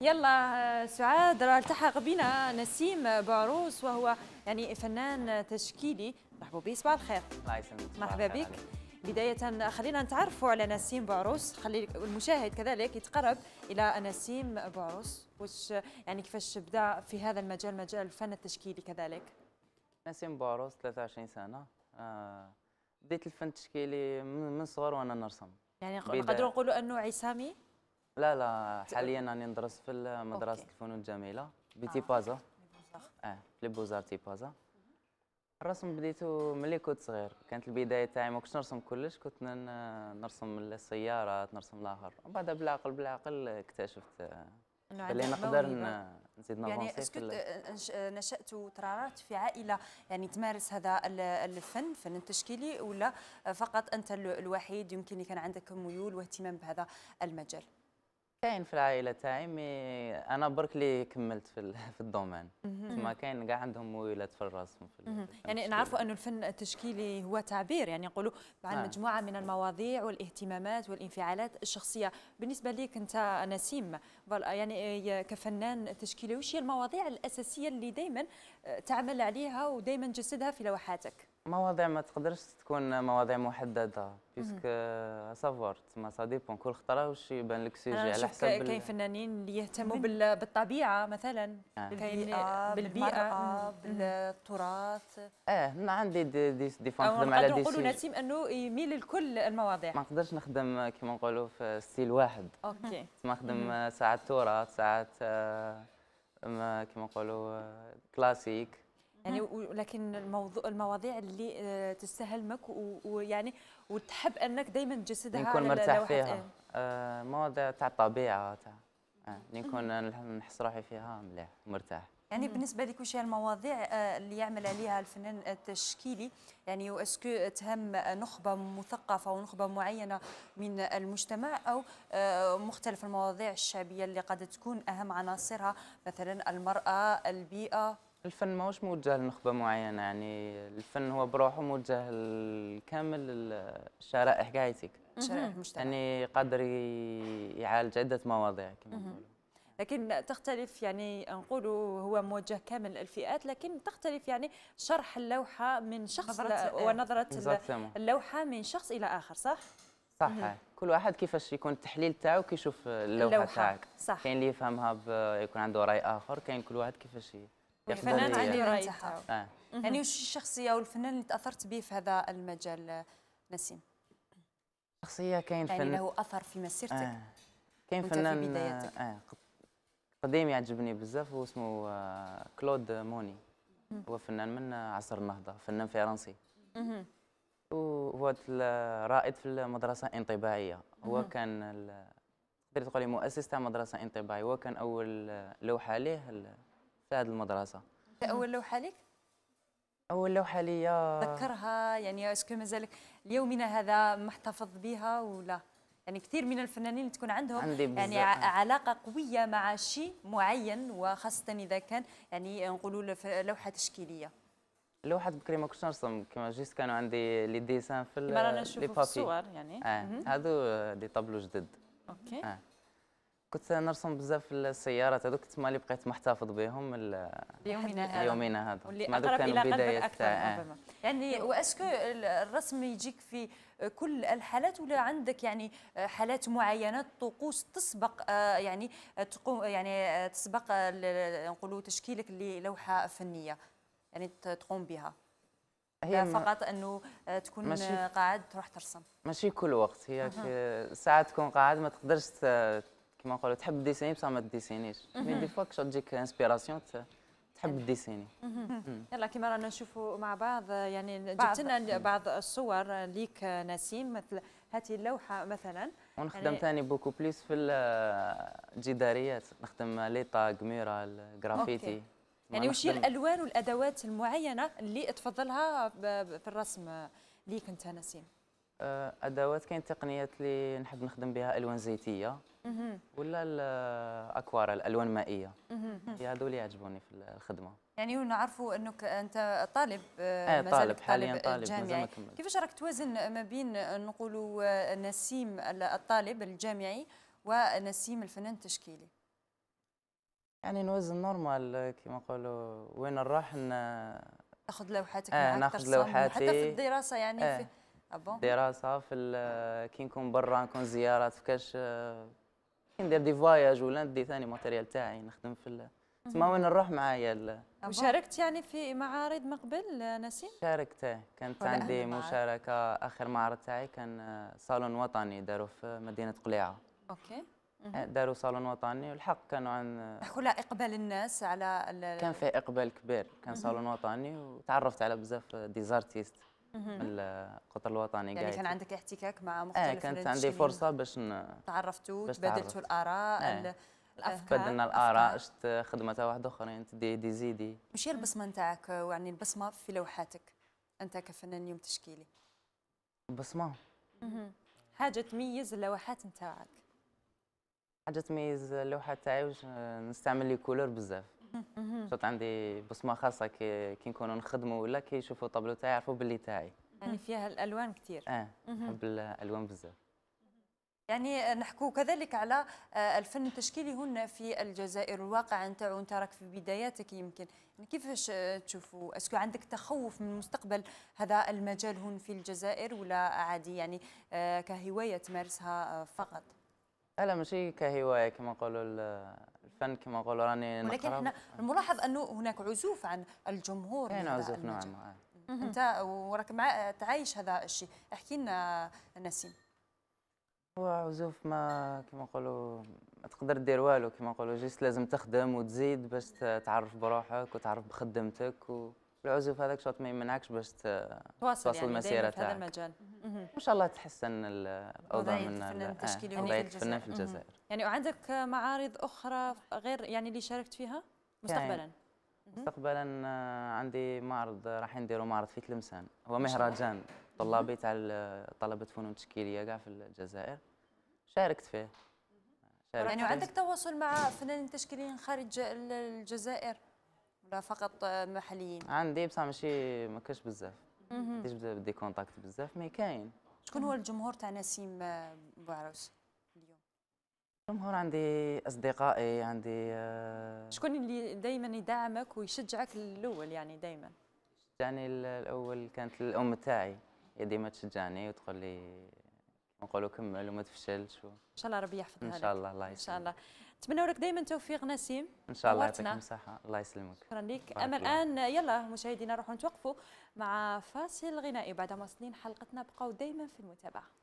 يلا سعاد، راه التحق بنا نسيم بعروس وهو يعني فنان تشكيلي. مرحبا بك، صباح الخير. الله يسلمك. صباح مرحبا الخير بك. عليك. بداية خلينا نتعرفوا على نسيم بعروس، خلي المشاهد كذلك يتقرب إلى نسيم بعروس. وش يعني كيفاش بدا في هذا المجال، مجال الفن التشكيلي كذلك؟ نسيم بوعروس 23 سنة. بديت الفن التشكيلي من صغر وأنا نرسم. يعني نقدروا بداية نقولوا أنه عصامي. لا حاليا راني ندرس في مدرسة أوكي. الفنون الجميلة بتي بازا. في بوزار تي بازا. الرسم بديته ملي كنت صغير، كانت البداية تاعي ما كنتش نرسم كلش، كنت نرسم السيارات، نرسم الآخر، ومن بعد بالعقل اكتشفت انه بلي عنده نقدر موهبه. نزيد يعني نافونسي اسكت نشأت وترعرعت في عائلة يعني تمارس هذا الفن التشكيلي، ولا فقط أنت الوحيد يمكن اللي كان عندك ميول واهتمام بهذا المجال؟ كاين في العائله تاعي، مي انا برك اللي كملت في الدومين. تما كاين كاع عندهم ميولات في الرسم في الفن يعني التشكيلي. نعرفوا أنه الفن التشكيلي هو تعبير، يعني يقولوا عن اه مجموعة من المواضيع والاهتمامات والانفعالات الشخصية. بالنسبة لك أنت نسيم، يعني كفنان تشكيلي، وش هي المواضيع الأساسية اللي دائما تعمل عليها ودائما تجسدها في لوحاتك؟ مواضيع ما تقدرش تكون مواضيع محدده، بيسك سافوار تما سا ديبون كل خطره واش يبان لك انا سوجي على نشوف حسب كاين فنانين اللي يهتموا من بالطبيعه مثلا، كاين بالبيئة بالبيئه. بالمرأة بالتراث. أنا عندي دي فوا او نخدم على نقدروا دي نقولوا سوجي. نسيم انه يميل لكل المواضيع. ما نقدرش نخدم كيما نقولوا في ستيل واحد. اوكي. تما نخدم ساعات تراث، ساعات كيما نقولوا كلاسيك. يعني ولكن المواضيع اللي تستهلمك ويعني وتحب انك دائما تجسدها نكون على مرتاح اللوحات. فيها. مواضيع تاع الطبيعة تاع نكون نحس روحي فيها مليح ومرتاح. يعني بالنسبة لك وش هي المواضيع اللي يعمل عليها الفنان التشكيلي؟ يعني واسكو تهم نخبة مثقفة ونخبة معينة من المجتمع، أو مختلف المواضيع الشعبية اللي قد تكون أهم عناصرها مثلا المرأة، البيئة؟ الفن ماهوش موجه لنخبة معينة، يعني الفن هو بروحه موجه لكامل الشرائح كاعيتك. شرائح المجتمع. يعني قادر يعالج عدة مواضيع كما نقولوا. لكن تختلف، يعني نقولوا هو موجه كامل الفئات، لكن تختلف يعني شرح اللوحة من شخص ونظرة اكزاكتومون. اللوحة من شخص إلى آخر، صح؟ صح. كل واحد كيفاش يكون التحليل تاعو كيشوف اللوحة تاعك. صح. كاين اللي يفهمها يكون عنده رأي آخر، كاين كل واحد كيفاش يقدر الفنان عنده رأي تاعو. يعني وش الشخصية والفنان اللي تأثرت به في هذا المجال نسيم؟ شخصية كاين يعني فن له أثر في مسيرتك. كاين وانت في فنان بدايتك. قديم يعجبني بزاف، واسمه كلود موني. هو فنان من عصر النهضة، فنان فرنسي. وهو رائد في المدرسة الانطباعية. هو كان تقدري تقولي مؤسس تاع مدرسة انطباعية. هو كان أول لوحة ليه في هذه المدرسة. أول لوحة لك؟ أول لوحة ليا تذكرها يعني اسكو مازال ليومنا هذا محتفظ بها ولا؟ يعني كثير من الفنانين اللي تكون عندهم يعني علاقة قوية مع شيء معين، وخاصة إذا كان يعني نقولوا لوحة تشكيلية. لوحة بكري ما كنتش نرسم، كما جيست كانوا عندي لي ديسان في كما رانا لي نشوفوا في بابي. الصور يعني. هادو دي طابلو جدد. اوكي. كنت نرسم بزاف السيارات، هذوك تما اللي بقيت محتفظ بهم اليومين هذا. واللي هذوك اقرب كانوا الى قلبك بدايات اكثر تاع ربما. يعني واسكو الرسم يجيك في كل الحالات، ولا عندك يعني حالات معينه طقوس تسبق يعني تقوم يعني تسبق نقولوا تشكيلك للوحه فنيه يعني تقوم بها؟ هي فقط انه تكون قاعد تروح ترسم؟ ماشي كل وقت، هي ساعات تكون قاعد ما تقدرش كيما نقولوا تحب ديسيني بصح ما تديسينيش. مي دي فوا كش تجيك انسبيراسيون تحب ديسيني. يلا كما رانا نشوفوا مع بعض، يعني جبت لنا بعض الصور ليك نسيم، مثل هذه اللوحه مثلا. ونخدم يعني ثاني بوكو بليس في الجداريات، نخدم ليطاغ، ميرال، جرافيتي. يعني وش هي الالوان والادوات المعينه اللي تفضلها في الرسم ليك انت نسيم؟ ادوات، كاين تقنيات اللي نحب نخدم بها الوان زيتيه ولا الاكواريل، الالوان مائيه. هي هذو اللي يعجبوني في الخدمه. يعني نعرفوا انك انت طالب، طالب حاليا، طالب جامعي. كيفاش راك توازن ما بين نقولوا نسيم الطالب الجامعي ونسيم الفنان التشكيلي؟ يعني نوزن نورمال كيما نقولوا، وين نروح تاخذ لوحاتك معك ناخذ ترسم، لوحاتي حتى في الدراسه يعني في بون دراسة في كي نكون برا، نكون زيارات في كاش كي ندير دي فواياج ولا ندي ثاني ماتيريال تاعي نخدم في تسمى وين نروح معايا وشاركت يعني في معارض من قبل نسيم؟ شاركت، كانت عندي مشاركة. آخر معرض تاعي كان صالون وطني داروا في مدينة قليعة. اوكي. داروا صالون وطني والحق كانوا عن نحكوا لا اقبال الناس على كان فيه اقبال كبير، كان صالون وطني وتعرفت على بزاف ديزارتيست من القطر الوطني. يعني كان عندك احتكاك مع مختلف كانت عندي فرصة باش تعرفتوا تبادلتوا الاراء الافكار، بدلنا الاراء، شت خدمه واحده اخرين تدي دي زيدي. وش هي البصمه نتاعك، يعني البصمه في لوحاتك انت كفنان يوم تشكيلي؟ بصمه حاجه تميز اللوحات نتاعك؟ حاجه تميز اللوحه تاعي واش نستعمل لي كولور بزاف. صوت عندي بصمه خاصه كي نكونوا نخدموا ولا كي يشوفوا الطابلو تاعي يعرفوا باللي تاعي. يعني فيها الالوان كثير. نحب الالوان بزاف. يعني نحكوا كذلك على الفن التشكيلي هنا في الجزائر، الواقع نتاعو انت راك في بداياتك يمكن، يعني كيفاش تشوفوا؟ اسكو عندك تخوف من مستقبل هذا المجال هون في الجزائر ولا عادي يعني كهوايه تمارسها فقط؟ لا ماشي كهوايه كما نقولوا الفن كما نقولوا راني نقرا، ولكن احنا نلاحظ انه هناك عزوف عن الجمهور. كاين عزوف نوعا ما. انت وراك تعايش هذا الشيء، احكي لنا نسيم. هو عزوف ما كيما نقولوا ما تقدر دير والو، كيما نقولوا جيست لازم تخدم وتزيد باش تعرف بروحك وتعرف بخدمتك، والعزوف هذاك شوط ما يمنعكش باش تواصل يعني المسيره في هذا المجال. ان شاء الله تحسن الاوضاع من الفنان التشكيلي وضعيه الفنان في الجزائر. يعني وعندك معارض اخرى غير يعني اللي شاركت فيها مستقبلا؟ مستقبلا عندي معرض، راح نديروا معرض في تلمسان، هو مهرجان طلابي تاع طلبه فنون تشكيليه كاع في الجزائر. شاركت فيه. يعني وعندك تواصل مع فنانين تشكيليين خارج الجزائر ولا فقط محليين؟ عندي بصح ماشي ما كاش بزاف، بدي كونتاكت بزاف مي كاين. شكون هو الجمهور تاع نسيم بوعروس اليوم؟ الجمهور عندي اصدقائي، عندي شكون اللي دائما يدعمك ويشجعك الاول يعني دائما؟ شجعني الاول كانت الام تاعي، هي ديما تشجعني وتقول لي نقولوا كمل وما تفشلش ان شاء الله ربي يحفظها لك. ان شاء الله. الله يسلمك. ان شاء الله. نتمنى لك دائما توفيق نسيم. ان شاء الله يعطيك الصحه. الله يسلمك. شكرا لك. اما الان يلا مشاهدينا نروحوا نتوقفوا مع فاصل غنائي، بعد ما واصلين حلقتنا بقوا دائما في المتابعه.